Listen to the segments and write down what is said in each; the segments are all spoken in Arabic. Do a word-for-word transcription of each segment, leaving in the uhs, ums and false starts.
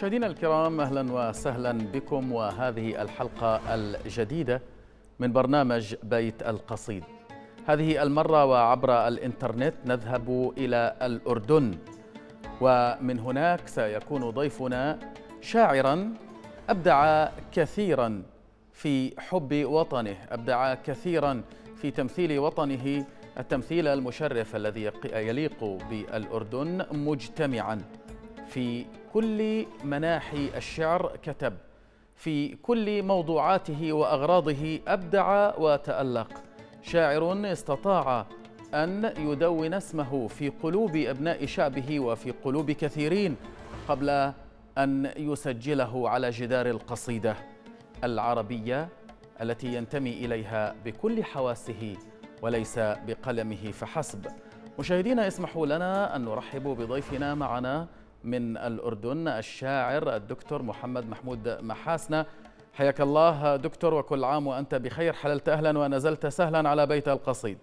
مشاهدينا الكرام، أهلا وسهلا بكم وهذه الحلقة الجديدة من برنامج بيت القصيد. هذه المرة وعبر الإنترنت نذهب إلى الأردن، ومن هناك سيكون ضيفنا شاعرا أبدع كثيرا في حب وطنه، أبدع كثيرا في تمثيل وطنه التمثيل المشرف الذي يليق بالأردن مجتمعا في كل مناحي الشعر. كتب في كل موضوعاته وأغراضه، أبدع وتألق. شاعر استطاع أن يدون اسمه في قلوب أبناء شعبه وفي قلوب كثيرين قبل أن يسجله على جدار القصيدة العربية التي ينتمي إليها بكل حواسه وليس بقلمه فحسب. مشاهدينا، اسمحوا لنا أن نرحب بضيفنا معنا من الأردن، الشاعر الدكتور محمد محمود محاسنة. حياك الله دكتور، وكل عام وأنت بخير. حللت أهلا ونزلت سهلا على بيت القصيد.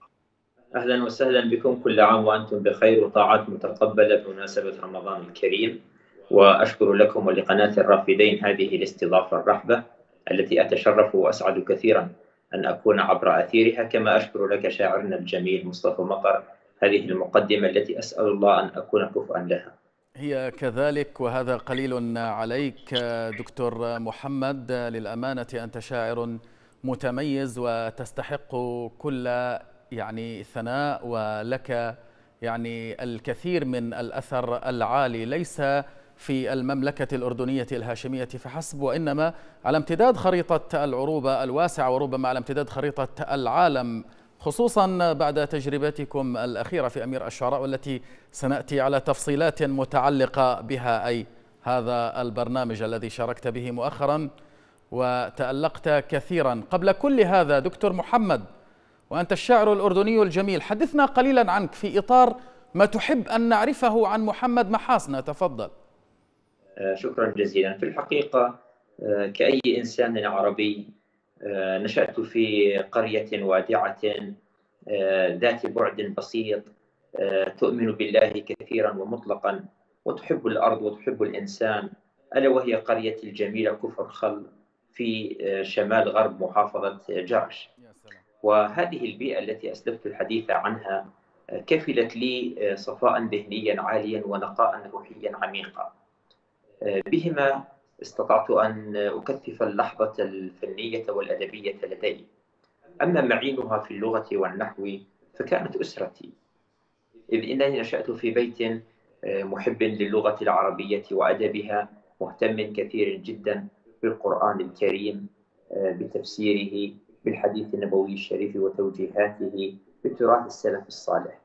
أهلا وسهلا بكم، كل عام وأنتم بخير وطاعات متقبلة بمناسبة رمضان الكريم. وأشكر لكم ولقناة الرافدين هذه الاستضافة الرحبة التي أتشرف وأسعد كثيرا أن أكون عبر أثيرها، كما أشكر لك شاعرنا الجميل مصطفى مطر هذه المقدمة التي أسأل الله أن أكون كفءا لها. هي كذلك، وهذا قليل عليك دكتور محمد. للأمانة أنت شاعر متميز وتستحق كل يعني ثناء، ولك يعني الكثير من الأثر العالي، ليس في المملكة الأردنية الهاشمية فحسب، وإنما على امتداد خريطة العروبة الواسعة، وربما على امتداد خريطة العالم، خصوصا بعد تجربتكم الأخيرة في أمير الشعراء، والتي سنأتي على تفصيلات متعلقة بها، أي هذا البرنامج الذي شاركت به مؤخرا وتألقت كثيرا. قبل كل هذا دكتور محمد، وأنت الشاعر الأردني الجميل، حدثنا قليلا عنك في إطار ما تحب أن نعرفه عن محمد محاسنة. تفضل. شكرا جزيلا. في الحقيقة كأي إنسان عربي نشأت في قرية وادعة ذات بعد بسيط، تؤمن بالله كثيرا ومطلقا، وتحب الأرض وتحب الإنسان، ألا وهي قرية الجميلة كفر خل في شمال غرب محافظة جرش. وهذه البيئة التي أسلفت الحديث عنها كفلت لي صفاء ذهنيا عاليا ونقاء روحيا عميقا، بهما استطعت أن أكثف اللحظة الفنية والأدبية لدي. أما معينها في اللغة والنحو فكانت أسرتي، إذ إنني نشأت في بيت محب للغة العربية وأدبها، مهتم كثير جدا بالقرآن الكريم، بتفسيره، بالحديث النبوي الشريف وتوجيهاته، بتراث السلف الصالح.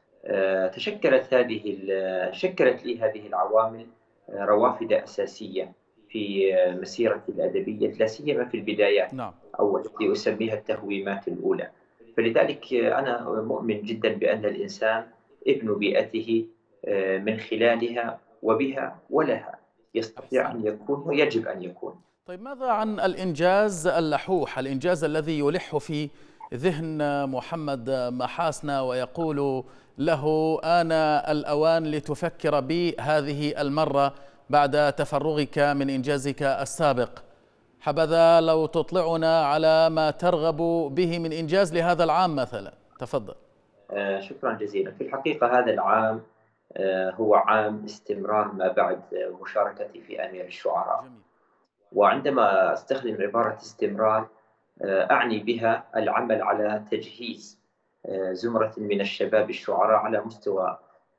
تشكلت هذه شكلت لي هذه العوامل روافد أساسية في مسيرتي الأدبية، لا سيما في البدايات، نعم. أو التي أسميها التهويمات الأولى. فلذلك أنا مؤمن جدا بأن الإنسان ابن بيئته، من خلالها وبها ولها يستطيع أن يكون ويجب أن يكون. طيب، ماذا عن الإنجاز اللحوح، الإنجاز الذي يلح في ذهن محمد محاسنة ويقول له آن الأوان لتفكر بي هذه المرة بعد تفرغك من إنجازك السابق؟ حبذا لو تطلعنا على ما ترغب به من إنجاز لهذا العام مثلا. تفضل. آه شكرا جزيلا. في الحقيقة هذا العام آه هو عام استمرار ما بعد مشاركتي في أمير الشعراء. جميل. وعندما أستخدم عبارة استمرار آه أعني بها العمل على تجهيز آه زمرة من الشباب الشعراء على مستوى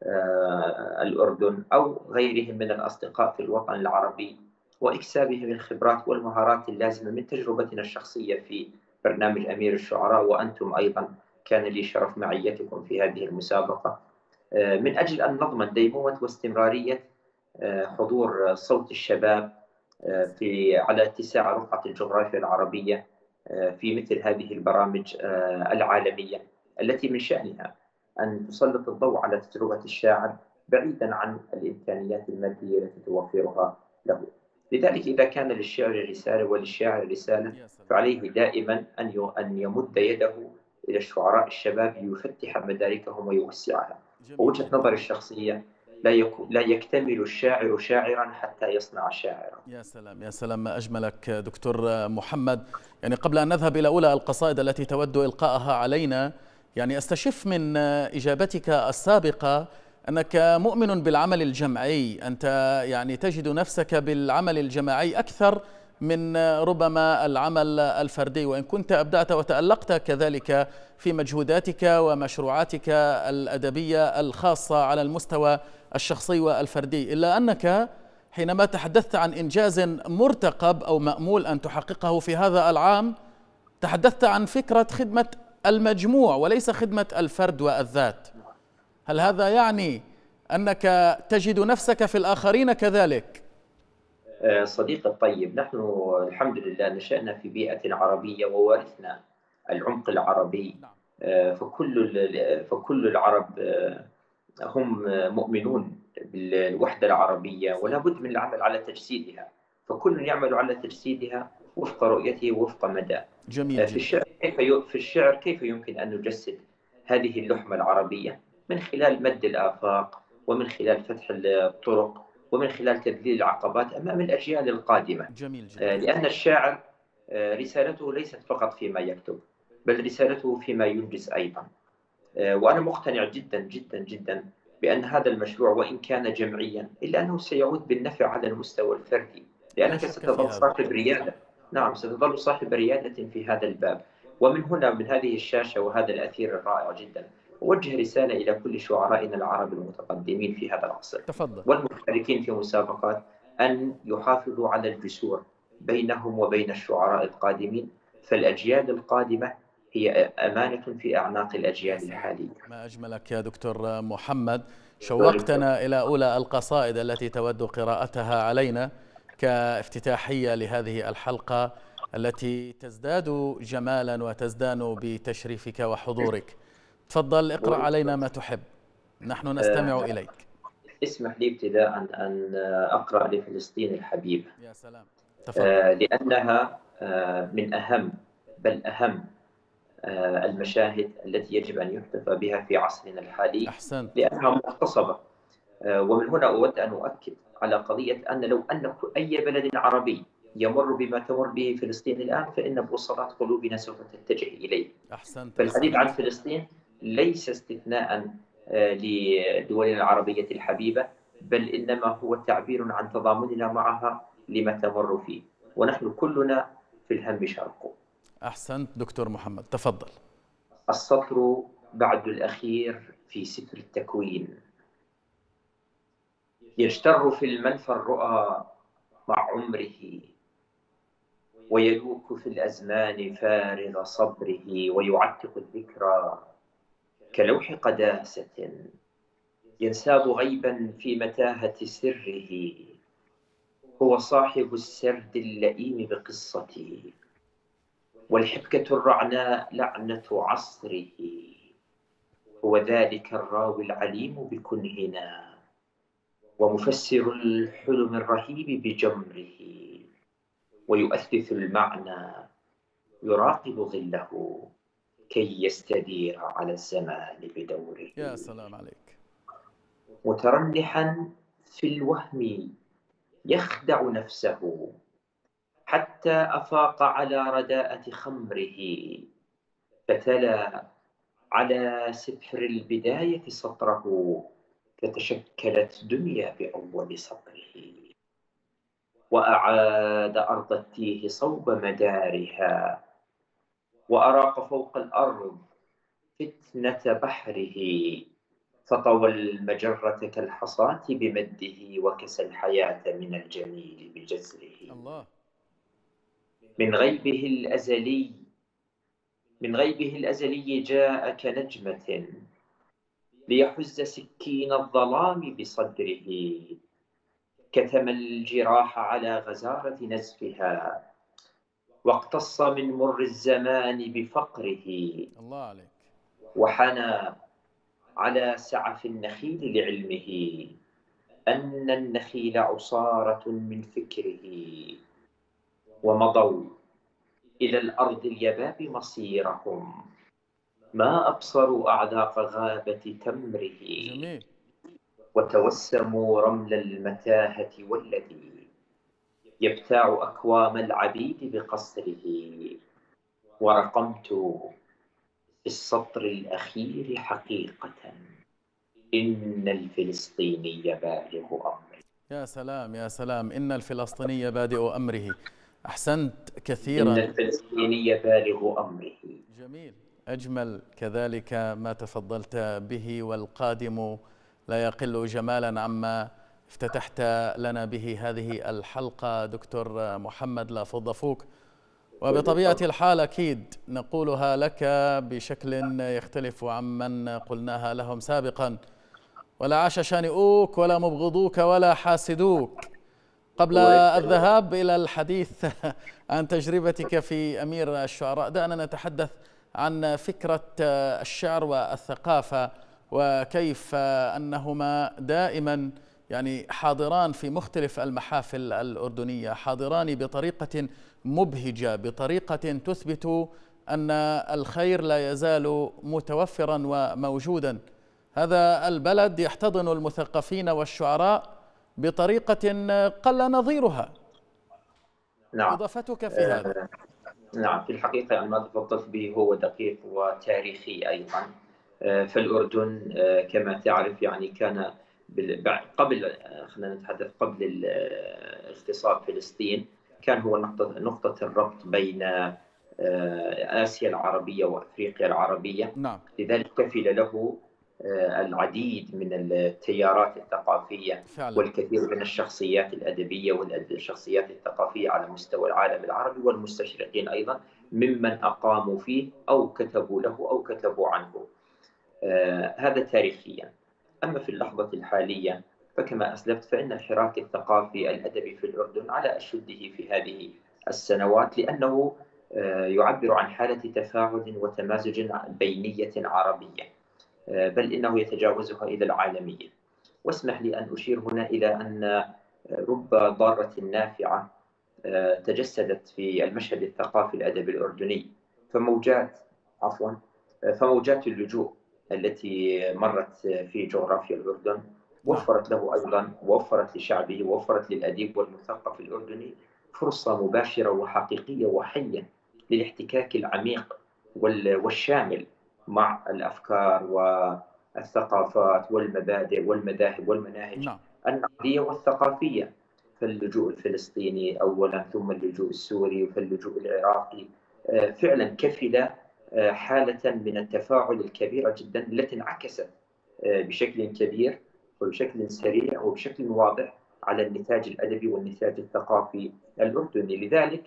آه الأردن أو غيرهم من الأصدقاء في الوطن العربي، وإكسابهم الخبرات والمهارات اللازمة من تجربتنا الشخصية في برنامج أمير الشعراء، وأنتم أيضا كان لي شرف معيتكم في هذه المسابقة، من أجل أن نضمن ديمومة واستمرارية حضور صوت الشباب في على اتساع رقعة الجغرافيا العربية في مثل هذه البرامج العالمية التي من شأنها أن تسلط الضوء على تجربة الشاعر بعيدا عن الإمكانيات المادية التي توفرها له. لذلك إذا كان للشعر رسالة وللشاعر رسالة، فعليه دائما أن يمد يده إلى الشعراء الشباب ليفتح مداركهم ويوسعها. ووجهة نظري الشخصية لا يكو لا يكتمل الشاعر شاعرا حتى يصنع شاعرا. يا سلام يا سلام، ما أجملك دكتور محمد. يعني قبل أن نذهب إلى أولى القصائد التي تود إلقاءها علينا، يعني أستشف من إجابتك السابقة أنك مؤمن بالعمل الجمعي، أنت يعني تجد نفسك بالعمل الجماعي أكثر من ربما العمل الفردي، وإن كنت أبدعت وتألقت كذلك في مجهوداتك ومشروعاتك الأدبية الخاصة على المستوى الشخصي والفردي، إلا أنك حينما تحدثت عن إنجاز مرتقب أو مأمول أن تحققه في هذا العام، تحدثت عن فكرة خدمة المجموع وليس خدمة الفرد والذات. هل هذا يعني أنك تجد نفسك في الآخرين كذلك؟ صديقي الطيب، نحن الحمد لله نشأنا في بيئة عربية وورثنا العمق العربي. فكل فكل العرب هم مؤمنون بالوحدة العربية، ولا بد من العمل على تجسيدها، فكل يعمل على تجسيدها وفق رؤيته ووفق مدى. جميل في جدا. الشعر كيف في الشعر كيف يمكن أن نجسد هذه اللحمة العربية؟ من خلال مد الآفاق، ومن خلال فتح الطرق، ومن خلال تذليل العقبات أمام الأجيال القادمة. جميل جدا. لأن الشاعر رسالته ليست فقط فيما يكتب، بل رسالته فيما ينجز أيضا. وأنا مقتنع جدا جدا جدا بأن هذا المشروع وإن كان جمعيا إلا أنه سيعود بالنفع على المستوى الفردي، لأنك ستظل صاحب ريادة. نعم، ستظل صاحب ريادة في هذا الباب. ومن هنا، من هذه الشاشة وهذا الأثير الرائع جدا، أوجه رسالة إلى كل شعرائنا العرب المتقدمين في هذا العصر تفضل. والمشتركين في مسابقات أن يحافظوا على الجسور بينهم وبين الشعراء القادمين، فالأجيال القادمة هي أمانة في أعناق الأجيال الحالية. ما أجملك يا دكتور محمد، شوقتنا إلى أولى القصائد التي تود قراءتها علينا كافتتاحية لهذه الحلقة التي تزداد جمالا وتزدان بتشريفك وحضورك. تفضل اقرأ علينا ما تحب، نحن نستمع أه إليك. اسمح لي ابتداء أن أقرأ لفلسطين الحبيبة. يا سلام، تفضل. أه لأنها أه من أهم بل أهم المشاهد التي يجب أن يحتفى بها في عصرنا الحالي. أحسنت. لأنها مغتصبة. ومن هنا أود أن أؤكد على قضية أن لو أن أي بلد عربي يمر بما تمر به فلسطين الآن، فإن بوصلات قلوبنا سوف تتجه إليه. أحسنت. فالحديث عن فلسطين ليس استثناء لدولنا العربية الحبيبة، بل إنما هو تعبير عن تضامننا معها لما تمر فيه، ونحن كلنا في الهم شرق. أحسنت دكتور محمد، تفضل. السطر بعد الأخير في سفر التكوين. يجتر في المنفى الرؤى مع عمره، ويلوك في الأزمان فارغ صبره، ويعتق الذكرى كلوح قداسة ينساب غيبا في متاهة سره. هو صاحب السرد اللئيم بقصته، والحبكة الرعناء لعنة عصره. هو ذلك الراوي العليم بكنهنا، ومفسر الحلم الرهيب بجمره، ويؤثث المعنى يراقب ظله كي يستدير على الزمان بدوره. يا سلام عليك. مترنحا في الوهم يخدع نفسه، حتى أفاق على رداءة خمره، فتلا على سفر البداية سطره، فتشكلت دنيا بأول سطره. وأعاد أرض التيه صوب مدارها، وأراق فوق الأرض فتنة بحره، فطوى المجرة كالحصاة بمده، وكسى الحياة من الجميل بجزره. الله. من غيبه الأزلي من غيبه الأزلي جاء كنجمة، ليحز سكين الظلام بصدره، كتم الجراح على غزارة نزفها، واقتص من مر الزمان بفقره. الله عليك. وحنى على سعف النخيل لعلمه أن النخيل عصارة من فكره، ومضوا إلى الأرض اليباب مصيرهم، ما أبصروا أعذاق غابة تمره. جميل. وتوسموا رمل المتاهة والذي يبتاع أكوام العبيد بقصره. ورقمت في السطر الأخير حقيقة: إن الفلسطيني بالغ أمره. يا سلام يا سلام، إن الفلسطيني بادئ أمره. أحسنت كثيرا. إن الفلسطيني بالغ أمره. جميل، أجمل كذلك ما تفضلت به، والقادم لا يقل جمالا عما افتتحت لنا به هذه الحلقة دكتور محمد لافضفوك. وبطبيعة الحال أكيد نقولها لك بشكل يختلف عمن قلناها لهم سابقا: ولا عاش شانئوك ولا مبغضوك ولا حاسدوك. قبل الذهاب إلى الحديث عن تجربتك في أمير الشعراء، دعنا نتحدث عن فكرة الشعر والثقافة، وكيف أنهما دائما يعني حاضران في مختلف المحافل الأردنية، حاضران بطريقة مبهجة، بطريقة تثبت أن الخير لا يزال متوفرا وموجودا. هذا البلد يحتضن المثقفين والشعراء بطريقة قل نظيرها. نعم. إضافتك في هذا؟ آه نعم، في الحقيقة يعني ما تفضلت به هو دقيق وتاريخي أيضا. آه فالأردن آه كما تعرف يعني كان قبل، خلينا نتحدث قبل اغتصاب فلسطين، كان هو نقطة نقطة الربط بين آسيا العربية وأفريقيا العربية. نعم. لذلك كفل له العديد من التيارات الثقافية فعلا. والكثير من الشخصيات الأدبية والشخصيات الثقافية على مستوى العالم العربي، والمستشرقين أيضا ممن أقاموا فيه أو كتبوا له أو كتبوا عنه. هذا تاريخيا. أما في اللحظة الحالية فكما أسلفت فإن الحراك الثقافي الأدبي في الأردن على أشده في هذه السنوات، لأنه يعبر عن حالة تفاعل وتمازج بينية عربية، بل إنه يتجاوزها إلى العالمية. واسمح لي أن أشير هنا إلى أن رب ضارة نافعة تجسدت في المشهد الثقافي الأدبي الأردني. فموجات عفوا فموجات اللجوء التي مرت في جغرافيا الأردن وفرت له أيضا، وفرت لشعبه، وفرت للأديب والمثقف الأردني فرصة مباشرة وحقيقية وحية للاحتكاك العميق والشامل مع الأفكار والثقافات والمبادئ والمذاهب والمناهج نعم. النقدية والثقافية. فاللجوء الفلسطيني أولا، ثم اللجوء السوري، فاللجوء العراقي، فعلا كفل حالة من التفاعل الكبيرة جدا التي انعكست بشكل كبير وبشكل سريع وبشكل واضح على النتاج الأدبي والنتاج الثقافي الأردني. لذلك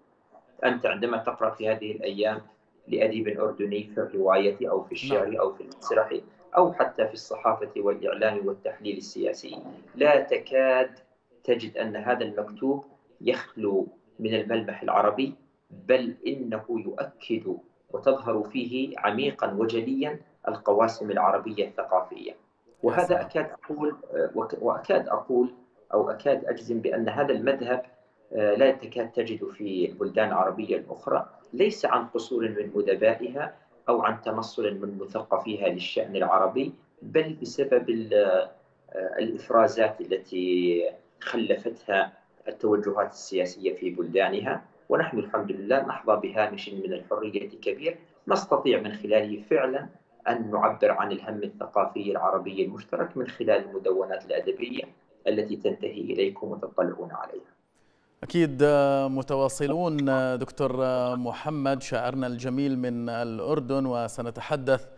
أنت عندما تقرأ في هذه الأيام لأديب أردني في الرواية أو في الشعر أو في المسرح أو حتى في الصحافة والإعلام والتحليل السياسي، لا تكاد تجد أن هذا المكتوب يخلو من الملمح العربي، بل إنه يؤكد وتظهر فيه عميقا وجليا القواسم العربية الثقافية. وهذا أكاد أقول وأكاد أقول أو أكاد أجزم بأن هذا المذهب لا تكاد تجد في البلدان العربية الأخرى، ليس عن قصور من أدبائها أو عن تنصل من مثقفيها للشأن العربي، بل بسبب الإفرازات التي خلفتها التوجهات السياسية في بلدانها. ونحن الحمد لله نحظى بهامش من الحرية كبير نستطيع من خلاله فعلا أن نعبر عن الهم الثقافي العربي المشترك من خلال المدونات الأدبية التي تنتهي إليكم وتطلعون عليها. أكيد متواصلون دكتور محمد، شاعرنا الجميل من الأردن، وسنتحدث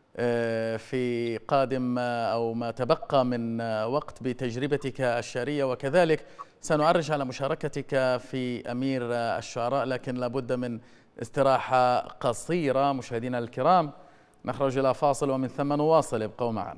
في قادم أو ما تبقى من وقت بتجربتك الشعرية، وكذلك سنعرج على مشاركتك في أمير الشعراء، لكن لابد من استراحة قصيرة. مشاهدينا الكرام، نخرج إلى فاصل ومن ثم نواصل، ابقوا معنا.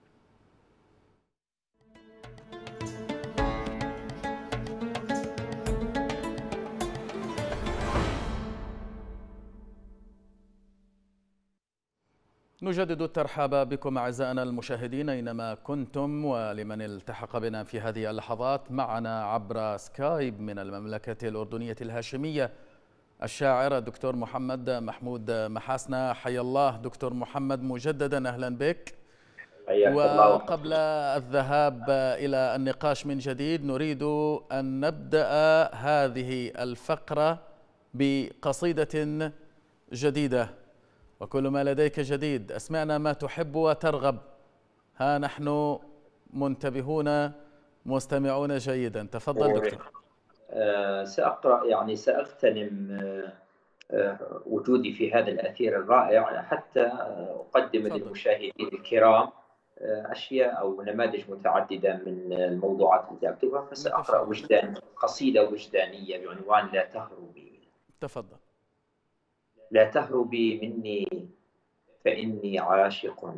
نجدد الترحاب بكم أعزائنا المشاهدين أينما كنتم، ولمن التحق بنا في هذه اللحظات معنا عبر سكايب من المملكة الأردنية الهاشمية الشاعر الدكتور محمد محمود محاسنة. حيا الله دكتور محمد مجددا، أهلا بك. حياك الله وقبل وقبل. الذهاب إلى النقاش من جديد نريد أن نبدأ هذه الفقرة بقصيدة جديدة. وكل ما لديك جديد، أسمعنا ما تحب وترغب. ها نحن منتبهون مستمعون جيدا. تفضل دكتور. آه، سأقرأ، يعني سأغتنم آه، آه، وجودي في هذا الأثير الرائع حتى آه، أقدم تفضل. للمشاهدين الكرام آه، أشياء أو نماذج متعددة من الموضوعات التي أكتبها. فسأقرأ نتشرف. وجدان قصيدة وجدانية بعنوان لا تهربي. تفضل. لا تهربي مني فإني عاشق،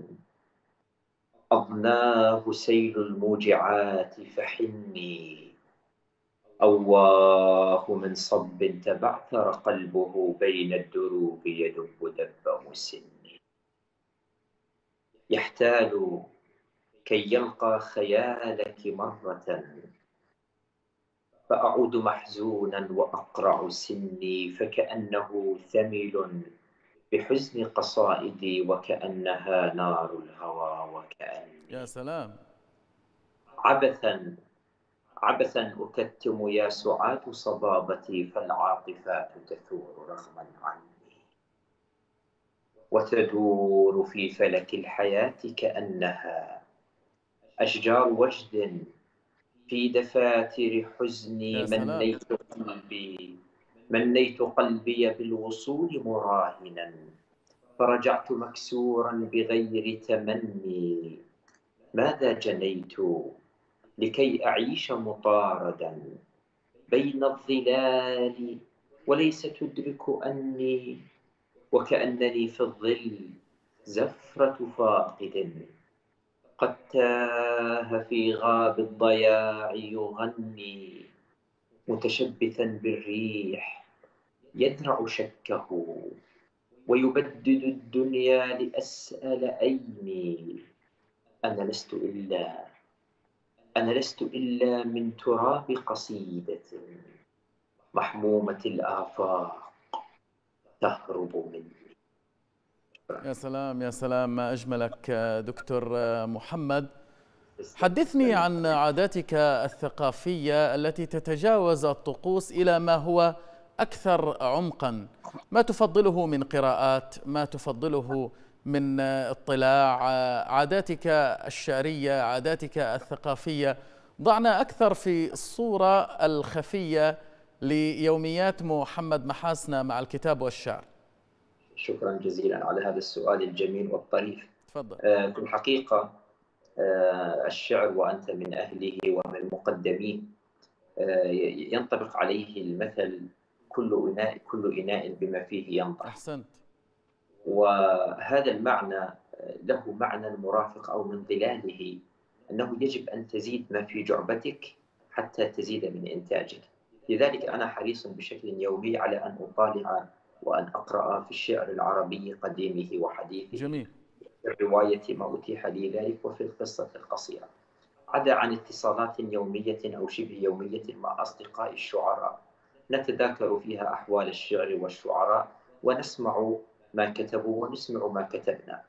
أضناه سيل الموجعات فحني. أواه من صب تبعثر قلبه بين الدروب يدب دب مسن. يحتال كي يلقى خيالك مرة، فأعود محزونا وأقرع سني، فكأنه ثمل بحزن قصائدي وكأنها نار الهوى يا وكأني سلام. عبثا عبثا أكتم يا سعاة صبابتي، فالعاطفات تثور رغما عني وتدور في فلك الحياة كأنها أشجار وجد. في دفاتر حزني يا سلام. منيت قلبي منيت قلبي بالوصول مراهنا، فرجعت مكسورا بغير تمني. ماذا جنيت لكي أعيش مطاردا بين الظلال وليس تدرك أني، وكأنني في الظل زفرة فاقد قد تاه في غاب الضياع يغني، متشبثا بالريح يدرع شكه ويبدد الدنيا لأسأل أيني. أنا لست إلا أنا لست إلا من تراب قصيدة محمومة الآفاق تهرب مني. يا سلام يا سلام، ما أجملك دكتور محمد. حدثني عن عاداتك الثقافية التي تتجاوز الطقوس إلى ما هو أكثر عمقا. ما تفضله من قراءات، ما تفضله من اطلاع، عاداتك الشعرية، عاداتك الثقافية. ضعنا أكثر في الصورة الخفية ليوميات محمد محاسن مع الكتاب والشعر. شكرا جزيلا على هذا السؤال الجميل والطريف. تفضل. في الحقيقة الشعر وأنت من أهله ومن مقدميه ينطبق عليه المثل: كل إناء كل إناء بما فيه ينضح. أحسنت. وهذا المعنى له معنى مرافق أو من ظلاله أنه يجب أن تزيد ما في جعبتك حتى تزيد من إنتاجك. لذلك أنا حريص بشكل يومي على أن أطالع وأن أقرأ في الشعر العربي قديمه وحديثه، جميل. في الرواية ما أتيح لي ذلك، وفي القصة القصيرة، عدا عن اتصالات يومية أو شبه يومية مع أصدقاء الشعراء نتذاكر فيها أحوال الشعر والشعراء ونسمع ما كتبوا ونسمع ما كتبنا.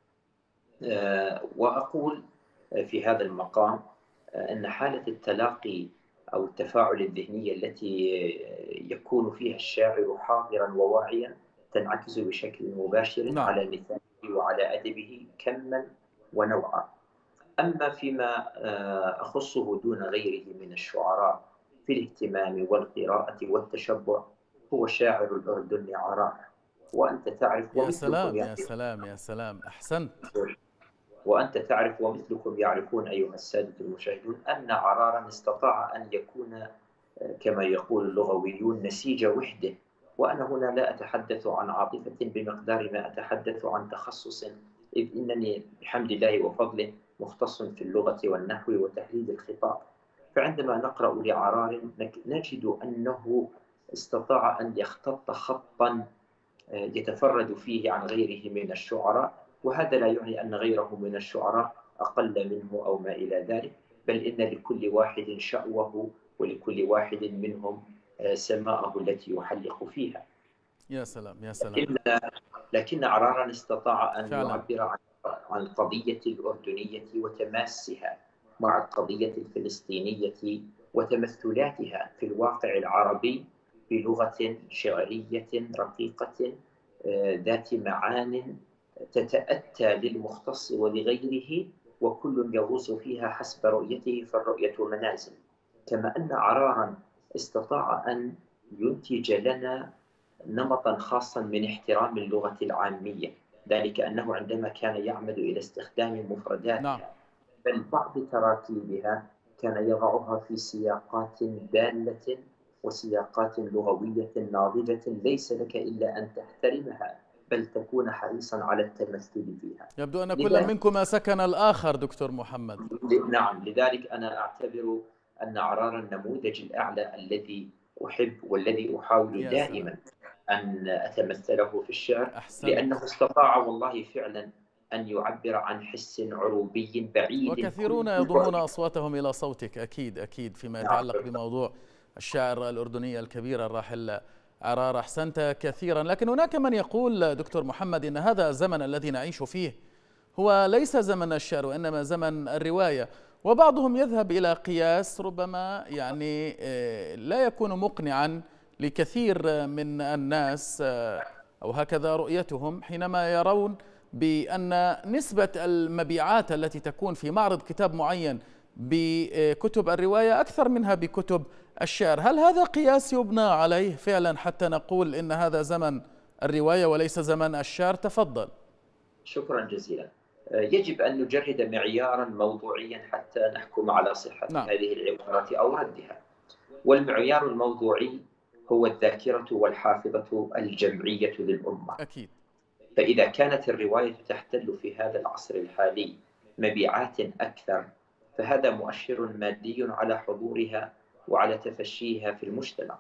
وأقول في هذا المقام أن حالة التلاقي أو التفاعل الذهني التي يكون فيها الشاعر حاضرا وواعيا تنعكس بشكل مباشر نعم. على لسانه وعلى أدبه كما ونوعا. أما فيما أخصه دون غيره من الشعراء في الاهتمام والقراءة والتشبع هو شاعر الأردن عرار. وأنت تعرف يا ومثلكم سلام يا يعني سلام يا سلام، أحسنت. وأنت تعرف ومثلكم يعرفون أيها السادة المشاهدون أن عرارا استطاع أن يكون كما يقول اللغويون نسيج وحده. وأنا هنا لا أتحدث عن عاطفة بمقدار ما أتحدث عن تخصص، إذ إنني بحمد الله وفضله مختص في اللغة والنحو وتحليل الخطاب. فعندما نقرأ لعرار نجد أنه استطاع أن يختط خطا يتفرد فيه عن غيره من الشعراء، وهذا لا يعني أن غيره من الشعراء أقل منه أو ما إلى ذلك، بل إن لكل واحد شأوه ولكل واحد منهم سماءه التي يحلق فيها. يا سلام يا سلام. لكن, لكن عرارا استطاع أن فعلا. يعبر عن عن القضية الأردنية وتماسها مع القضية الفلسطينية وتمثلاتها في الواقع العربي بلغة شعرية رقيقة ذات معان تتأتى للمختص ولغيره، وكل يغوص فيها حسب رؤيته، فالرؤية منازل. كما أن عرارا استطاع أن ينتج لنا نمطا خاصا من احترام اللغة العامية، ذلك أنه عندما كان يعمد إلى استخدام مفرداتها نعم. بل بعض تراكيبها كان يضعها في سياقات دالة وسياقات لغوية ناضجة ليس لك إلا أن تحترمها بل تكون حريصا على التمثل فيها. يبدو أن كل منكما سكن الآخر دكتور محمد. نعم، لذلك أنا أعتبر أن عرارا النموذج الأعلى الذي أحب والذي أحاول دائما أن أتمثله في الشعر، أحسنت. لأنه استطاع والله فعلا أن يعبر عن حس عروبي بعيد. وكثيرون يضمون أصواتهم إلى صوتك أكيد أكيد فيما يتعلق بموضوع الشاعر الأردني الكبير الراحل عرار. أحسنت كثيرا. لكن هناك من يقول دكتور محمد إن هذا الزمن الذي نعيش فيه هو ليس زمن الشعر وإنما زمن الرواية، وبعضهم يذهب إلى قياس ربما يعني لا يكون مقنعا لكثير من الناس، أو هكذا رؤيتهم، حينما يرون بأن نسبة المبيعات التي تكون في معرض كتاب معين بكتب الرواية أكثر منها بكتب الشعر. هل هذا قياس يبنى عليه فعلا حتى نقول إن هذا زمن الرواية وليس زمن الشعر؟ تفضل. شكرا جزيلا. يجب أن نجرد معيارا موضوعيا حتى نحكم على صحة نعم. هذه العبارات أو ردها، والمعيار الموضوعي هو الذاكرة والحافظة الجمعية للأمة. أكيد. فإذا كانت الرواية تحتل في هذا العصر الحالي مبيعات أكثر، فهذا مؤشر مادي على حضورها وعلى تفشيها في المجتمع.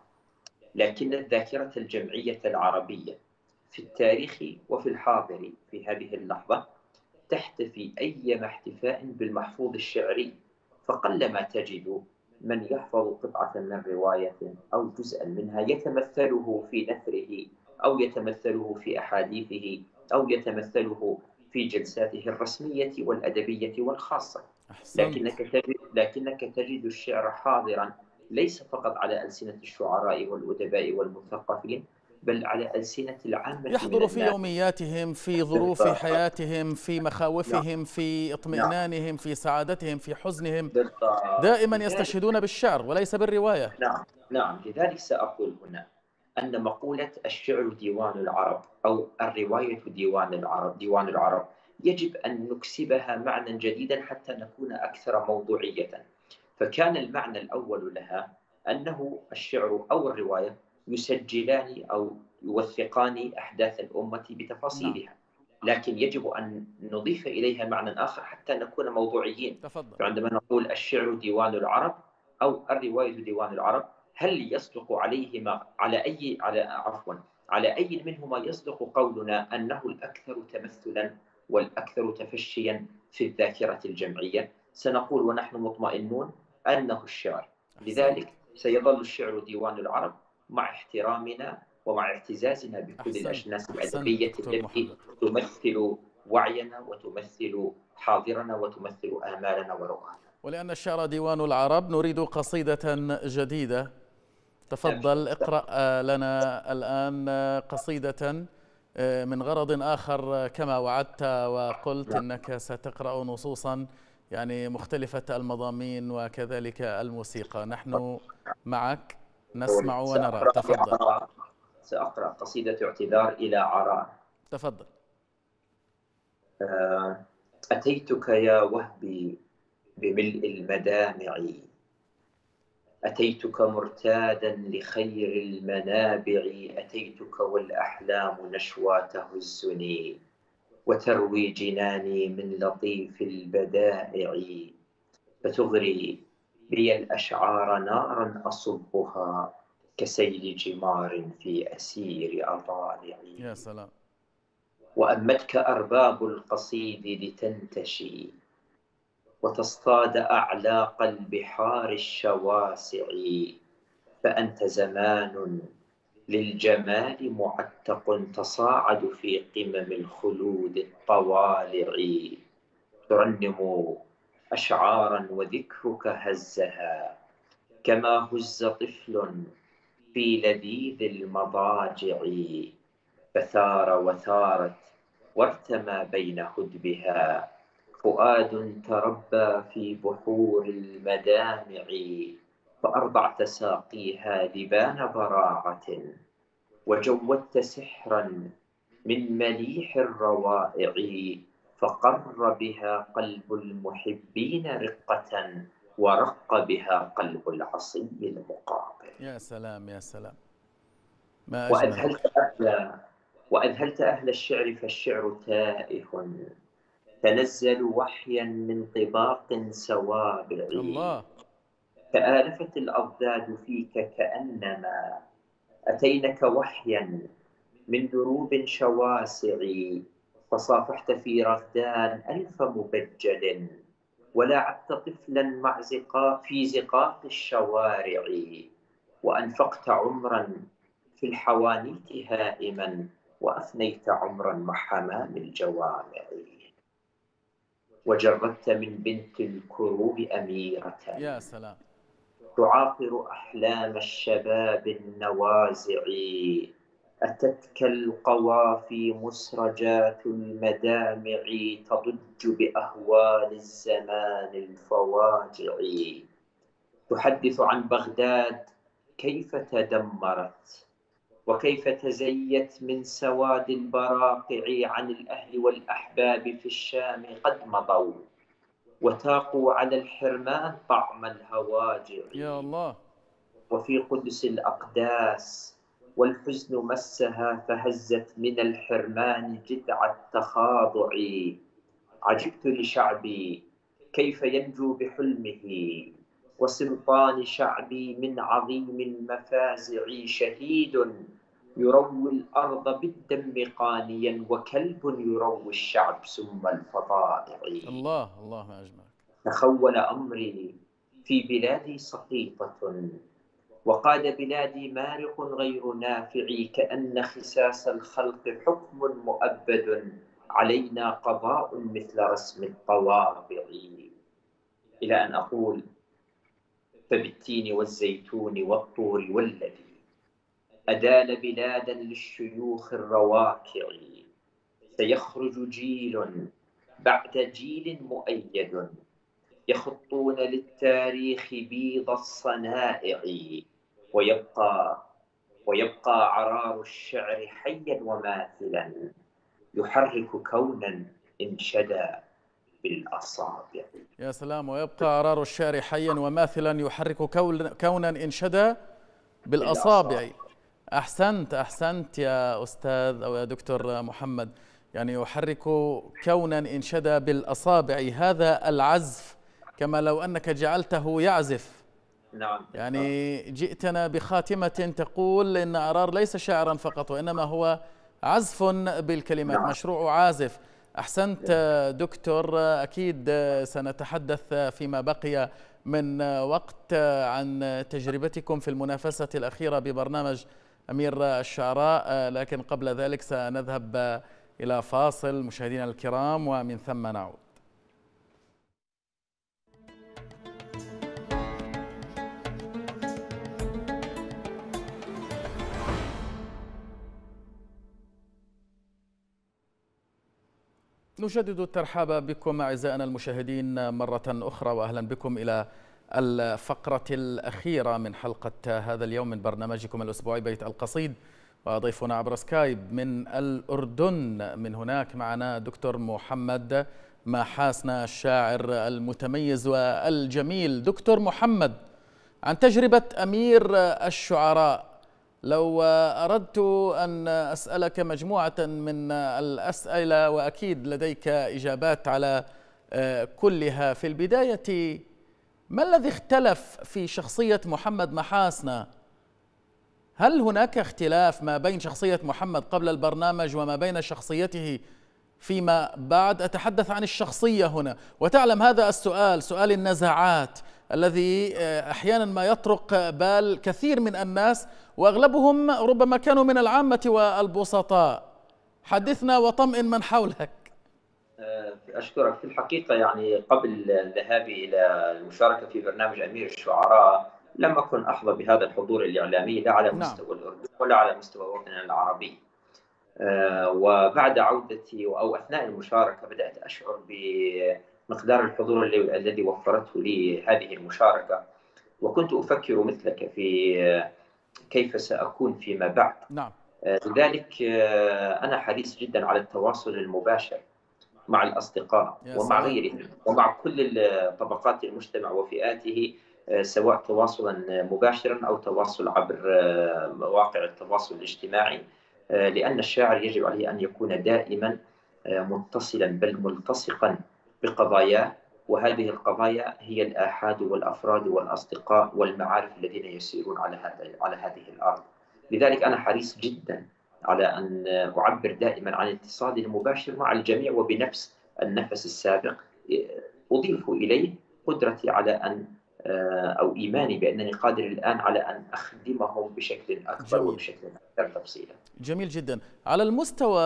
لكن الذاكرة الجمعية العربية في التاريخ وفي الحاضر في هذه اللحظة تحتفي أيما احتفاء بالمحفوظ الشعري، فقلما تجد من يحفظ قطعة من رواية أو جزءا منها يتمثله في نثره أو يتمثله في أحاديثه أو يتمثله في جلساته الرسمية والأدبية والخاصة. لكنك تجد, لكنك تجد الشعر حاضرا ليس فقط على ألسنة الشعراء والأدباء والمثقفين، بل على ألسنة العامة. يحضر في يومياتهم، في ظروف حياتهم، في مخاوفهم، في اطمئنانهم، في سعادتهم، في حزنهم، دائما يستشهدون بالشعر وليس بالرواية. نعم نعم. لذلك سأقول هنا أن مقولة الشعر ديوان العرب أو الرواية ديوان العرب ديوان العرب يجب أن نكسبها معنى جديدا حتى نكون أكثر موضوعية. فكان المعنى الأول لها أنه الشعر أو الرواية يسجلان أو يوثقان أحداث الأمة بتفاصيلها، لكن يجب أن نضيف إليها معنى آخر حتى نكون موضوعيين. تفضل. فعندما نقول الشعر ديوان العرب أو الرواية ديوان العرب، هل يصدق عليهما على أي على عفوا على أي منهما يصدق قولنا أنه الأكثر تمثلا والأكثر تفشيا في الذاكرة الجمعية؟ سنقول ونحن مطمئنون أنه الشعر. لذلك سيظل الشعر ديوان العرب مع احترامنا ومع اعتزازنا بكل أحسن. الأجناس الأدبية التي تمثل وعينا وتمثل حاضرنا وتمثل آمالنا ورؤانا. ولأن الشعر ديوان العرب نريد قصيدة جديدة. تفضل اقرأ لنا الآن قصيدة من غرض آخر كما وعدت وقلت إنك ستقرأ نصوصا يعني مختلفة المضامين وكذلك الموسيقى. نحن معك نسمع ونرى. تفضل. سأقرأ قصيدة اعتذار إلى عرار. تفضل. أتيتك يا وهبي بملء المدامع، أتيتك مرتادا لخير المنابع، أتيتك والأحلام نشوى تهزني وتروي جناني من لطيف البدائع، فتغري بي الأشعار نارا أصبها كسيل جمار في أسير أضالعي. يا سلام. وأمتك أرباب القصيد لتنتشي وتصطاد أعلاق البحار الشواسع، فأنت زمان للجمال معتق تصاعد في قمم الخلود الطوالع، ترنم أشعارا وذكرك هزها كما هز طفل في لذيذ المضاجع، فثار وثارت وارتمى بين هدبها فؤاد تربى في بحور المدامع، فأرضعت ساقيها لبان براعة وجودت سحرا من مليح الروائع، فقر بها قلب المحبين رقة ورق بها قلب العصي المقابل. يا سلام يا سلام، ما أجمل. وأذهلت أهل وأذهلت أهل الشعر فالشعر تائه تنزل وحيا من طباق سوابع، الله. تآلفت الأضداد فيك كأنما أتينك وحيا من دروب شواسع، فصافحت في رغدان ألف مبجل ولعبت طفلا مع زقاق في زقاق الشوارع، وأنفقت عمرا في الحوانيت هائما وأفنيت عمرا مع حمام الجوامع، وجردت من بنت الكروب أميرة يا سلام تعاقر أحلام الشباب النوازع، أتتك القوافي مسرجات المدامع تضج بأهوال الزمان الفواجع، تحدث عن بغداد كيف تدمرت وكيف تزيت من سواد البراقع، عن الأهل والأحباب في الشام قد مضوا وتاقوا على الحرمان طعم الهواجع، يا الله. وفي قدس الأقداس والحزن مسها فهزت من الحرمان جذع التخاضع، عجبت لشعبي كيف ينجو بحلمه وسلطان شعبي من عظيم المفازع، شهيد يروي الأرض بالدم قانيا وكلب يروي الشعب سم الفظائع. الله الله ما أجمل. تخول أمري في بلادي سقيطة وقاد بلادي مارق غير نافع، كأن خساس الخلق حكم مؤبد علينا قضاء مثل رسم الطوابع، إلى أن أقول فبالتين والزيتون والطور والذي أدال بلادا للشيوخ الرواكع، سيخرج جيل بعد جيل مؤيد يخطون للتاريخ بيض الصنائع، ويبقى ويبقى عرار الشعر حيا وماثلا يحرك كونا انشدى بالأصابع. يا سلام. ويبقى عرار الشعر حيا وماثلا يحرك كونا انشدى بالأصابع. أحسنت أحسنت يا أستاذ أو يا دكتور محمد، يعني يحرك كونا انشدى بالأصابع، هذا العزف كما لو أنك جعلته يعزف. نعم. يعني جئتنا بخاتمة تقول إن عرار ليس شعرا فقط وإنما هو عزف بالكلمات، نعم. مشروع عازف. أحسنت دكتور. أكيد سنتحدث فيما بقي من وقت عن تجربتكم في المنافسة الأخيرة ببرنامج أمير الشعراء، لكن قبل ذلك سنذهب إلى فاصل مشاهدينا الكرام ومن ثم نعود. نجدد الترحاب بكم أعزائنا المشاهدين مرة أخرى، وأهلا بكم إلى الفقرة الأخيرة من حلقة هذا اليوم من برنامجكم الأسبوعي بيت القصيد، وضيفنا عبر سكايب من الأردن. من هناك معنا دكتور محمد محاسنة الشاعر المتميز والجميل. دكتور محمد، عن تجربة أمير الشعراء، لو أردت أن أسألك مجموعة من الأسئلة وأكيد لديك إجابات على كلها، في البداية ما الذي اختلف في شخصية محمد محاسنة؟ هل هناك اختلاف ما بين شخصية محمد قبل البرنامج وما بين شخصيته فيما بعد؟ أتحدث عن الشخصية هنا، وتعلم هذا السؤال، سؤال النزاعات الذي أحيانا ما يطرق بال كثير من الناس، وأغلبهم ربما كانوا من العامة والبسطاء. حدثنا وطمئن من حولك. أشكرك. في الحقيقة يعني قبل ذهابي إلى المشاركة في برنامج أمير الشعراء لم أكن أحظى بهذا الحضور الإعلامي، لا على نعم. مستوى الأردن ولا على مستوى وطننا العربي. وبعد عودتي أو أثناء المشاركة بدأت أشعر بمقدار الحضور الذي وفرته لي هذه المشاركة، وكنت أفكر مثلك في كيف سأكون فيما بعد. نعم. لذلك أنا حريص جدا على التواصل المباشر مع الأصدقاء ومع غيرهم ومع كل طبقات المجتمع وفئاته، سواء تواصلا مباشرا أو تواصل عبر مواقع التواصل الاجتماعي، لأن الشاعر يجب عليه أن يكون دائما متصلا بل ملتصقا بقضاياه، وهذه القضايا هي الآحاد والأفراد والأصدقاء والمعارف الذين يسيرون على هذا على هذه الأرض. لذلك أنا حريص جدا على أن أعبر دائما عن اتصالي المباشر مع الجميع، وبنفس النفس السابق أضيف إليه قدرتي على أن أو إيماني بأنني قادر الآن على أن أخدمهم بشكل أكبر جميل. وبشكل أكثر تفصيلا. جميل جدا. على المستوى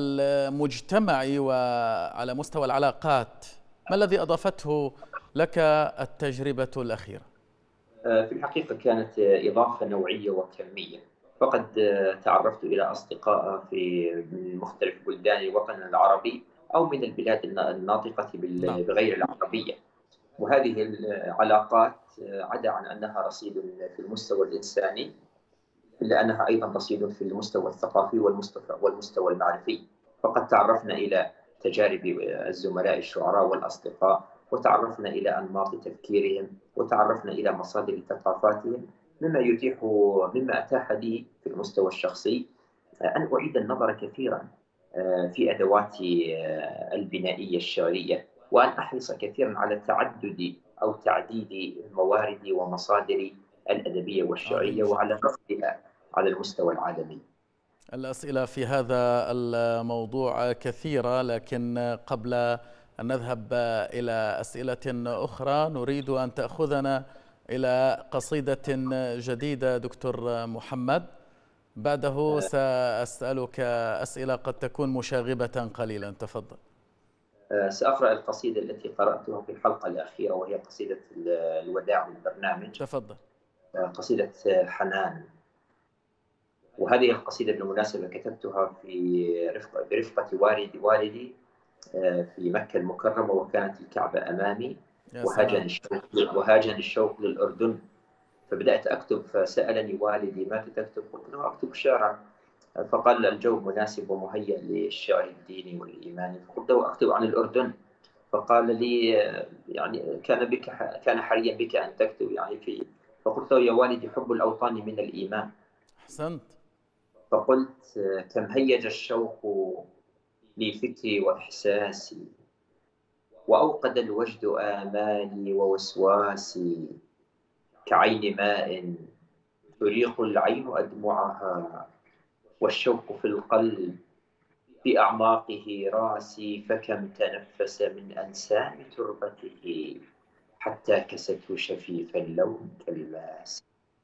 المجتمعي وعلى مستوى العلاقات، ما الذي أضافته لك التجربة الأخيرة؟ في الحقيقة كانت إضافة نوعية وكمية، فقد تعرفت إلى أصدقاء في من مختلف بلدان الوطن العربي أو من البلاد الناطقة بغير العربية، وهذه العلاقات عدا عن أنها رصيد في المستوى الإنساني إلا أنها أيضا رصيد في المستوى الثقافي والمستوى المعرفي، فقد تعرفنا إلى تجارب الزملاء الشعراء والأصدقاء، وتعرفنا إلى أنماط تفكيرهم، وتعرفنا إلى مصادر ثقافاتهم، مما يتيح مما أتاح لي في المستوى الشخصي أن أعيد النظر كثيرا في أدواتي البنائية الشعرية، وأن أحرص كثيرا على تعدد أو تعديد مواردي ومصادري الأدبية والشعرية وعلى رفعها على المستوى العالمي. الأسئلة في هذا الموضوع كثيرة، لكن قبل أن نذهب إلى أسئلة أخرى نريد أن تأخذنا إلى قصيدة جديدة دكتور محمد. بعده سأسألك أسئلة قد تكون مشاغبة قليلا. تفضل. سأقرأ القصيدة التي قرأتها في الحلقة الأخيرة، وهي قصيدة الوداع للبرنامج. تفضل. قصيدة حنان، وهذه القصيدة بالمناسبة كتبتها في رفقة برفقة والدي والدي في مكة المكرمة، وكانت الكعبة أمامي، وهاجني الشوق وهاجني الشوق للأردن، فبدأت أكتب. فسألني والدي ماذا تكتب؟ قلت له أكتب شعرا، فقال الجو مناسب ومهيأ للشعر الديني والإيماني، فقلت له أكتب عن الأردن، فقال لي يعني كان بك كان حريا بك أن تكتب يعني في فقلت له يا والدي حب الأوطان من الإيمان. أحسنت. فقلت كم هيج الشوق لفكري وإحساسي، وأوقد الوجد آمالي ووسواسي، كعين ماء تريق العين أدمعها، والشوق في القلب في أعماقه راسي، فكم تنفس من أنسام تربته حتى كسته شفيف اللون كالماس.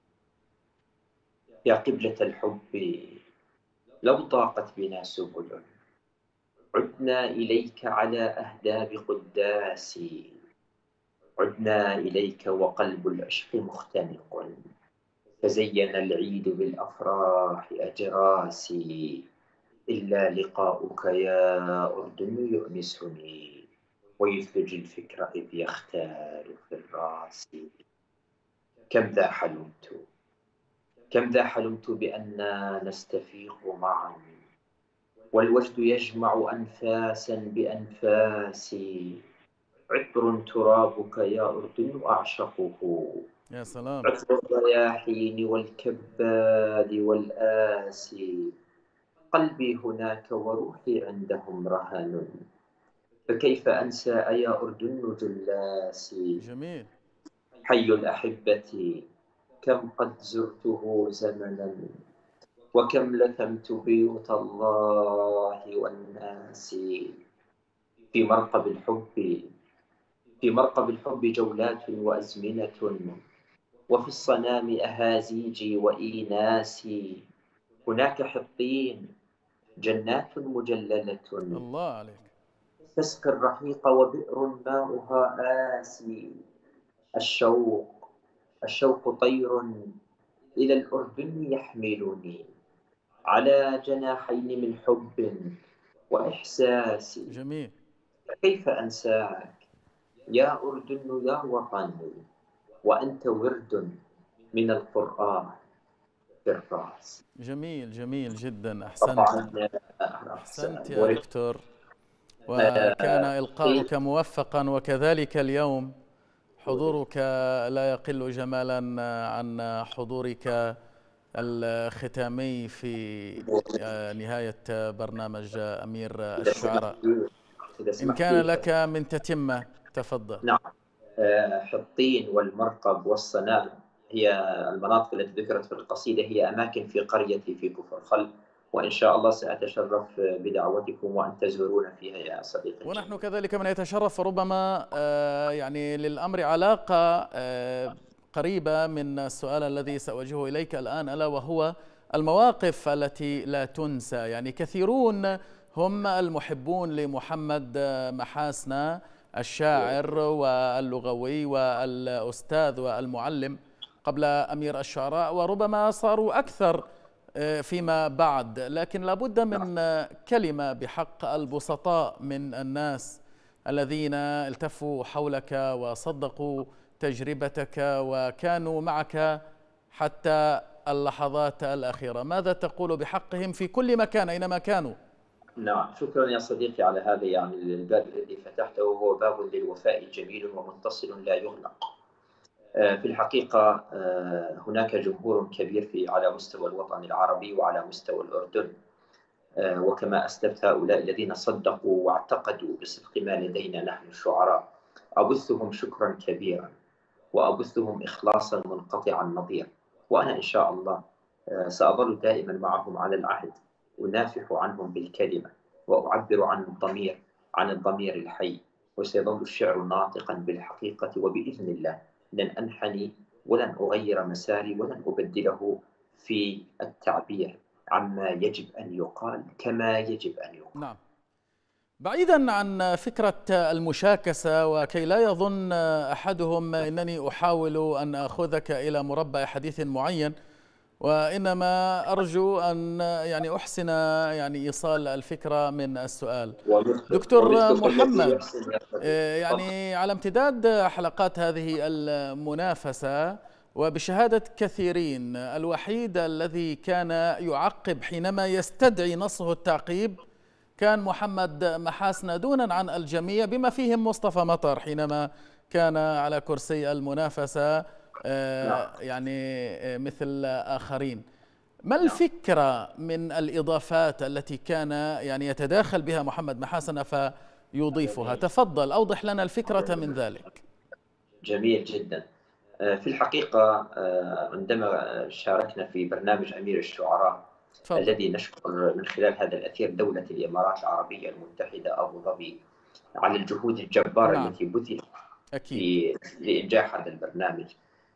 يا قبلة الحب لو ضاقت بنا سبل، عدنا إليك على أهداب قداسي، عدنا إليك وقلب العشق مختنق، فزين العيد بالأفراح أجراسي، إلا لقاؤك يا أردن يؤنسني، ويثلج الفكر إذ يختال في الراس. كم ذا حلمت كم ذا حلمت بأننا نستفيق معا، والوجد يجمع أنفاسا بأنفاسي، عطر ترابك يا أردن أعشقه، يا سلام. عطر الرياحين والكباد والآسي، قلبي هناك وروحي عندهم رهن، فكيف أنسى يا أردن جلاسي. جميل. حي الأحبة كم قد زرته زمنا، وكم لثمت بيوت الله والناس، في مرقب الحب في مرقب الحب جولات وأزمنة، وفي الصنام أهازيجي وإيناسي. هناك حطين، جنات مجللة الله عليك. تسقي الرحيق وبئر ماؤها آسي. الشوق الشوق طير إلى الأردن يحملني على جناحين من حب وإحساس. جميل. كيف أنساك يا أردن يا وطني، وأنت ورد من القرآن في الرأس. جميل جميل جدا. أحسنت. طبعا أحسنت يا ورد. دكتور، وكان إلقاؤك موفقا، وكذلك اليوم حضورك لا يقل جمالا عن حضورك الختامي في نهاية برنامج أمير الشعراء. إن كان لك من تتمة تفضل. نعم. حطين والمرقب والصنام هي المناطق التي ذكرت في القصيدة، هي أماكن في قريتي في كفر خل، وإن شاء الله سأتشرف بدعوتكم وأن تزورونا فيها يا صديقي. ونحن كذلك من يتشرف، وربما يعني للأمر علاقة قريبة من السؤال الذي سأوجهه إليك الآن، ألا وهو المواقف التي لا تنسى. يعني كثيرون هم المحبون لمحمد محاسنة الشاعر واللغوي والأستاذ والمعلم قبل أمير الشعراء، وربما صاروا أكثر فيما بعد، لكن لابد من كلمة بحق البسطاء من الناس الذين التفوا حولك وصدقوا تجربتك وكانوا معك حتى اللحظات الأخيرة. ماذا تقول بحقهم في كل مكان أينما كانوا؟ نعم، شكرا يا صديقي على هذا. يعني الباب الذي فتحته هو باب للوفاء جميل ومتصل لا يغلق. في الحقيقة هناك جمهور كبير في على مستوى الوطن العربي وعلى مستوى الأردن، وكما أسلفت هؤلاء الذين صدقوا واعتقدوا بصدق ما لدينا نحن الشعراء، أبثهم شكرا كبيرا وأبثهم إخلاصا منقطع النظير. وأنا إن شاء الله سأظل دائما معهم على العهد، أنافح عنهم بالكلمة وأعبر عن الضمير عن الضمير الحي، وسيظل الشعر ناطقا بالحقيقة، وبإذن الله لن أنحني ولن أغير مساري ولن أبدله في التعبير عما يجب أن يقال كما يجب أن يقال. نعم. بعيدا عن فكرة المشاكسة، وكي لا يظن أحدهم أنني أحاول أن أخذك إلى مربع حديث معين، وإنما أرجو أن يعني أحسن يعني إيصال الفكرة من السؤال. دكتور محمد، يعني على امتداد حلقات هذه المنافسة وبشهادة كثيرين، الوحيد الذي كان يعقب حينما يستدعي نصه التعقيب كان محمد محاسنة دونا عن الجميع، بما فيهم مصطفى مطر حينما كان على كرسي المنافسة يعني مثل آخرين. ما الفكرة من الإضافات التي كان يعني يتداخل بها محمد محاسنة فيضيفها؟ تفضل أوضح لنا الفكرة من ذلك. جميل جدا. في الحقيقة عندما شاركنا في برنامج أمير الشعراء فضل. الذي نشكر من خلال هذا الأثير دولة الإمارات العربية المتحدة أبو ظبي على الجهود الجبارة نعم. التي بذلت في لإنجاح هذا البرنامج.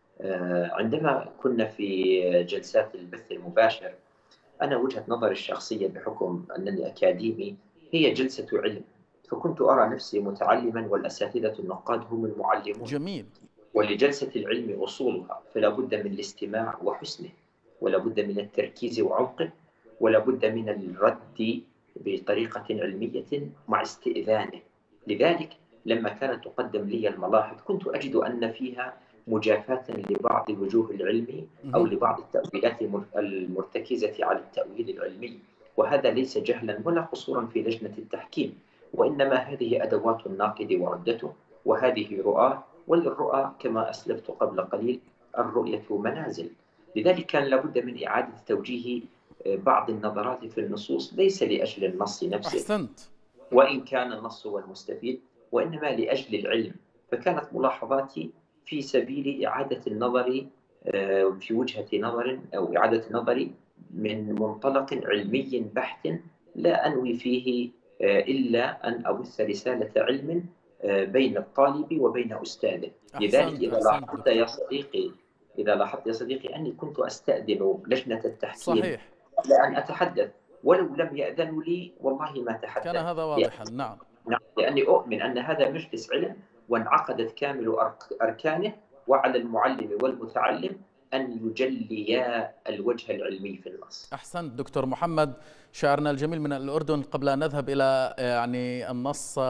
عندما كنا في جلسات البث المباشر، أنا وجهة نظري الشخصية بحكم أنني أكاديمي هي جلسة علم، فكنت أرى نفسي متعلما والأساتذة النقاد هم المعلمون. جميل. ولجلسة العلم أصولها، فلا بد من الاستماع وحسنه، ولا بد من التركيز وعمقه، ولا بد من الرد بطريقة علمية مع استئذانه. لذلك لما كانت تقدم لي الملاحظ كنت أجد أن فيها مجافاة لبعض الوجوه العلمي أو لبعض التأويلات المرتكزة على التأويل العلمي، وهذا ليس جهلا ولا قصورا في لجنة التحكيم، وإنما هذه أدوات الناقد وردته، وهذه رؤى، وللرؤى كما أسلفت قبل قليل الرؤية منازل. لذلك كان لابد من إعادة توجيه بعض النظرات في النصوص، ليس لأجل النص نفسه أحسنت. وإن كان النص هو المستفيد، وإنما لأجل العلم. فكانت ملاحظاتي في سبيل إعادة النظر في وجهة نظر أو إعادة النظر من منطلق علمي بحت، لا أنوي فيه إلا أن أبث رسالة علم بين الطالب وبين أستاذه. لذلك إذا لاحظت يا صديقي إذا لاحظت يا صديقي أني كنت أستأذن لجنة التحكيم صحيح. قبل أن أتحدث، ولو لم يأذنوا لي والله ما كان تحدثت. هذا واضحا. نعم. نعم، لأني أؤمن أن هذا مجلس علم وانعقدت كامل أرك- أركانه، وعلى المعلم والمتعلم أن يجليا الوجه العلمي في النص. أحسنت دكتور محمد، شاعرنا الجميل من الأردن. قبل أن نذهب إلى يعني النص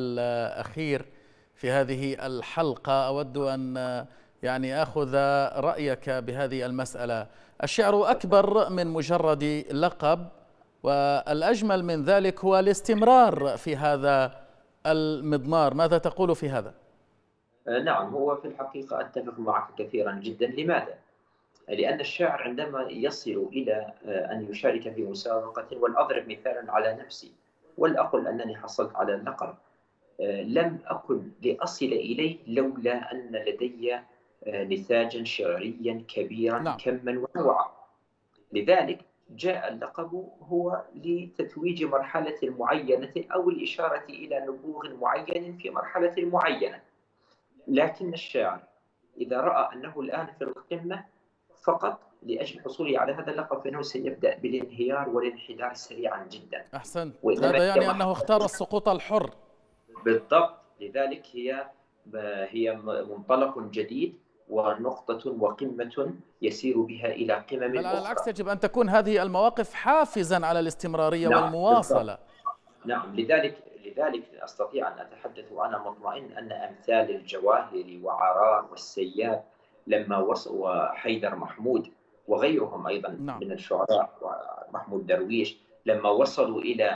الأخير في هذه الحلقة، أود أن يعني أخذ رأيك بهذه المسألة. الشعر أكبر من مجرد لقب، والأجمل من ذلك هو الاستمرار في هذا المضمار. ماذا تقول في هذا؟ نعم، هو في الحقيقة أتفق معك كثيرا جدا. لماذا؟ لأن الشاعر عندما يصل إلى أن يشارك في مسابقة، ولأضرب مثالا على نفسي ولأقل أنني حصلت على اللقب، لم أكن لأصل إليه لولا أن لدي نتاجا شعريا كبيرا نعم. كما ونوعا. لذلك جاء اللقب هو لتتويج مرحلة معينة أو الإشارة إلى نبوغ معين في مرحلة معينة. لكن الشاعر إذا رأى أنه الآن في القمة فقط لأجل حصوله على هذا اللقب، فإنه سيبدأ بالانهيار والانحدار سريعا جدا. أحسنت، وإنما هذا هي يعني أنه مرحلة اختار السقوط الحر. بالضبط. لذلك هي هي منطلق جديد ونقطة وقمة يسير بها إلى بل قمم على العكس، أخرى. يجب أن تكون هذه المواقف حافزا على الاستمرارية نعم بالضبط. والمواصلة. نعم، لذلك لذلك أستطيع أن أتحدث وأنا مطمئن أن أمثال الجواهري وعرار والسياب لما وصلوا، وحيدر محمود وغيرهم أيضا نعم. من الشعراء، ومحمود درويش، لما وصلوا إلى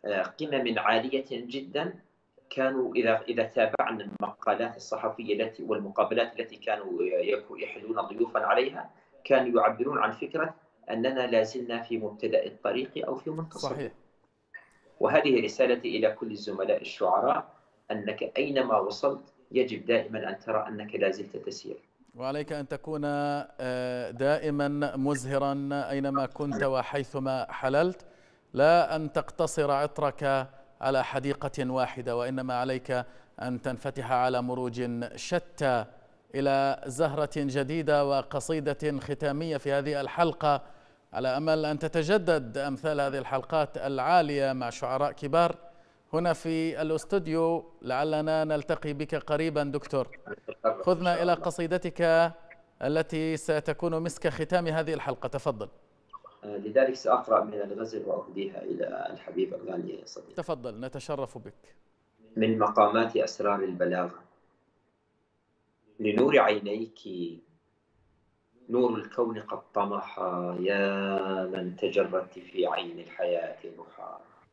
قمم عالية جدا، كانوا إذا إذا تابعنا المقالات الصحفية التي والمقابلات التي كانوا يحلون ضيوفا عليها، كانوا يعبرون عن فكرة أننا لازلنا في مبتدأ الطريق أو في منتصفه. صحيح. وهذه رسالتي إلى كل الزملاء الشعراء، أنك أينما وصلت يجب دائما أن ترى أنك لا زلت تسير، وعليك أن تكون دائما مزهرا أينما كنت وحيثما حللت، لا أن تقتصر عطرك على حديقة واحدة، وإنما عليك أن تنفتح على مروج شتى. إلى زهرة جديدة وقصيدة ختامية في هذه الحلقة، على أمل أن تتجدد أمثال هذه الحلقات العالية مع شعراء كبار هنا في الاستوديو. لعلنا نلتقي بك قريبا دكتور. خذنا إلى قصيدتك التي ستكون مسك ختام هذه الحلقة، تفضل. لذلك سأقرأ من الغزل وأهديها إلى الحبيب الغالي يا صديقي. تفضل، نتشرف بك. من مقامات أسرار البلاغة. لنور عينيك نور الكون قد طمح، يا من تجردت في عين الحياة ضحى.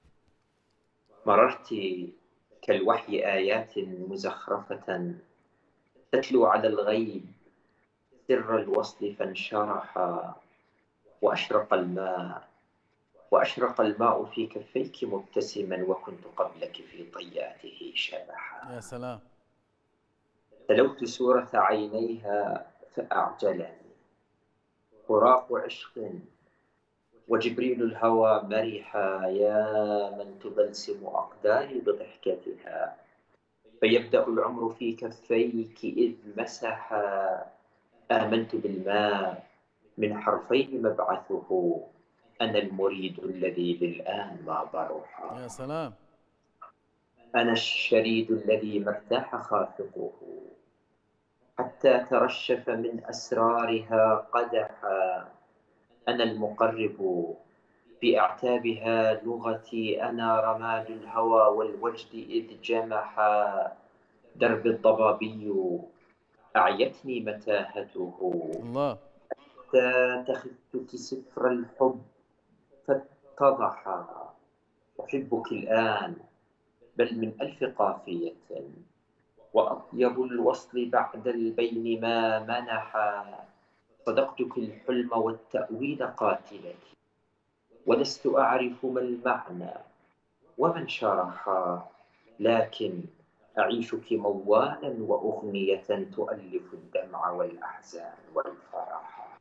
مررت كالوحي آيات مزخرفة تتلو على الغيب سر الوصل فانشرح. وأشرق الماء وأشرق الماء في كفيك مبتسما، وكنت قبلك في طياته شبحا. يا سلام. تلوت سورة عينيها فأعجلني فراق عشق، وجبريل الهوى مرحا، يا من تبلسم أقداري بضحكتها. فيبدأ العمر في كفيك إذ مسحا. آمنت بالماء من حرفين مبعثه، أنا المريد الذي للآن ما برحا. يا سلام. أنا الشريد الذي ما ارتاح خافقه، حتى ترشف من أسرارها قدحا. أنا المقرب في أعتابها لغتي، أنا رماد الهوى والوجد إذ جمحا. درب الضبابي أعيتني متاهته، الله. حتى تخذت سفر الحب فاتضحا. أحبك الآن بل من ألف قافية، وأطيب الوصل بعد البين ما منحا. صدقتك الحلم والتأويل قاتلتي، ولست أعرف ما المعنى ومن شرحا. لكن أعيشك موالا وأغنية تؤلف الدمع والأحزان والفرح.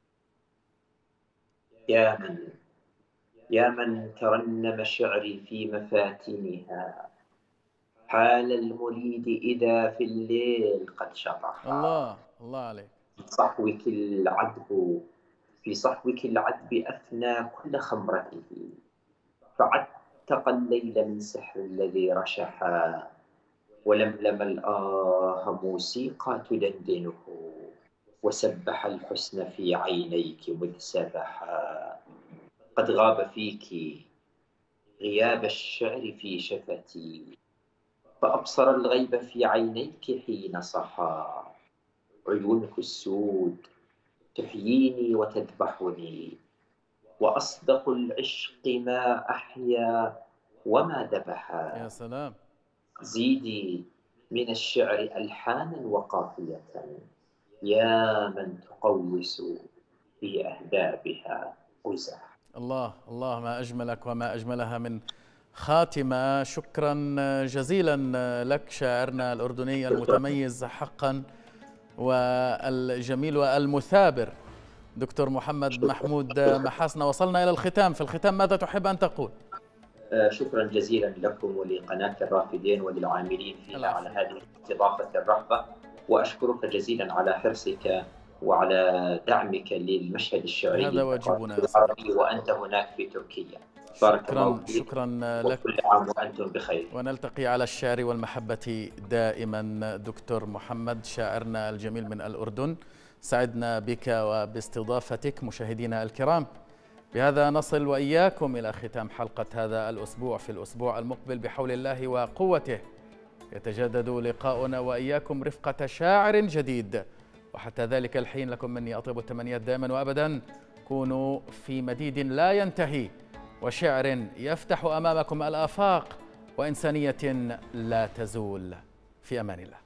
يا من يا من ترنم شعري في مفاتنها، حال المريد إذا في الليل قد شطح. الله الله عليك. في صحوك العذب في صحوك العذب أفنى كل خمرته، فعتق الليل من سحر الذي رشحا، ولملم الآه موسيقى تدندنه، وسبح الحسن في عينيك مذ سبحا. قد غاب فيك غياب الشعر في شفتي، فأبصر الغيب في عينيك حين صحا. عيونك السود تحييني وتذبحني، وأصدق العشق ما أحيا وما ذبحا. يا سلام. زيدي من الشعر ألحانا وقافية، يا من تقوس في أهدابها قزح. الله الله، ما أجملك وما أجملها من خاتمة. شكرا جزيلا لك شاعرنا الأردني المتميز حقا والجميل والمثابر دكتور محمد محمود محاسنة. وصلنا إلى الختام، في الختام ماذا تحب أن تقول؟ شكرا جزيلا لكم ولقناة الرافدين وللعاملين فيها على هذه الاستضافة الرحبة، وأشكرك جزيلا على حرصك وعلى دعمك للمشهد الشعري هذا واجبنا العربي وأنت هناك في تركيا. بارك الله فيك. شكرا لك، وكل عام وأنتم بخير. ونلتقي على الشعر والمحبة دائما. دكتور محمد شاعرنا الجميل من الأردن، سعدنا بك وباستضافتك. مشاهدينا الكرام، بهذا نصل وإياكم إلى ختام حلقة هذا الأسبوع. في الأسبوع المقبل بحول الله وقوته يتجدد لقاؤنا وإياكم رفقة شاعر جديد، وحتى ذلك الحين لكم مني أطيب التمنيات دائما وأبدا. كونوا في مديد لا ينتهي، وشعر يفتح أمامكم الآفاق، وإنسانية لا تزول. في أمان الله.